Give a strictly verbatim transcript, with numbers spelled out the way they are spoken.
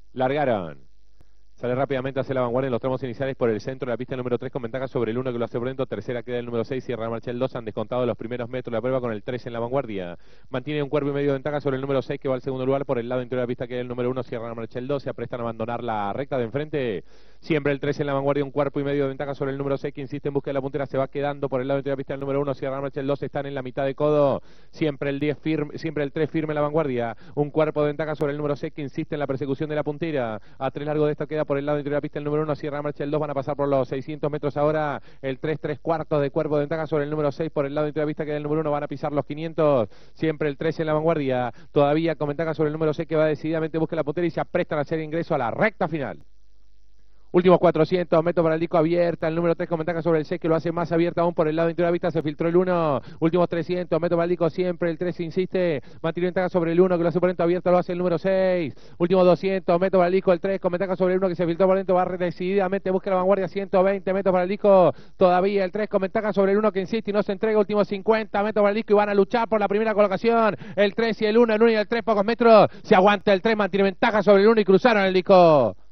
Largaron. Sale rápidamente hacia la vanguardia en los tramos iniciales por el centro de la pista el número tres con ventaja sobre el uno que lo hace por dentro. Tercera queda el número seis, cierra la marcha el dos. Han descontado los primeros metros de la prueba con el tres en la vanguardia. Mantiene un cuerpo y medio de ventaja sobre el número seis que va al segundo lugar. Por el lado interior de la pista queda el número uno, cierra la marcha el dos. Se aprestan a abandonar la recta de enfrente. Siempre el tres en la vanguardia, un cuerpo y medio de ventaja sobre el número seis que insiste en busca de la puntera. Se va quedando por el lado interior de la pista el número uno, cierra la marcha el dos. Están en la mitad de codo. Siempre el diez firme, siempre el tres firme en la vanguardia. Un cuerpo de ventaja sobre el número seis que insiste en la persecución de la puntera. A tres largo de esta queda por el lado interior de la pista el número uno, cierra la marcha el dos, van a pasar por los seiscientos metros ahora, el tres, tres cuartos de cuerpo de ventaja sobre el número seis, por el lado interior de la pista que es el número uno, van a pisar los quinientos, siempre el tres en la vanguardia, todavía con ventaja sobre el número seis que va decididamente busca la puntera y se aprestan a hacer ingreso a la recta final. Últimos cuatrocientos metros para el disco abierta, el número tres con ventaja sobre el seis que lo hace más abierta aún por el lado interior de la vista, se filtró el uno, últimos trescientos metros para el disco, siempre el tres insiste, mantiene ventaja sobre el uno que lo hace por dentro, abierta lo hace el número seis, últimos doscientos metros para el disco, el tres con ventaja sobre el uno que se filtró por dentro, va decididamente, busca la vanguardia, ciento veinte metros para el disco, todavía el tres con ventaja sobre el uno que insiste y no se entrega, últimos cincuenta metros para el disco y van a luchar por la primera colocación, el tres y el uno, el uno y el tres, pocos metros, se aguanta el tres, mantiene ventaja sobre el uno y cruzaron el disco.